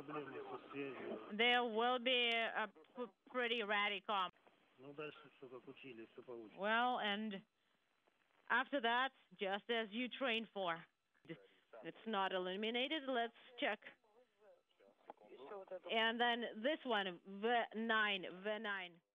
проблемы со связью. There will be a pretty radical. Ну, дальше все как учили, все получится. Well, and after that, just as you trained for. It's not eliminated. Let's check. And then this one, V9.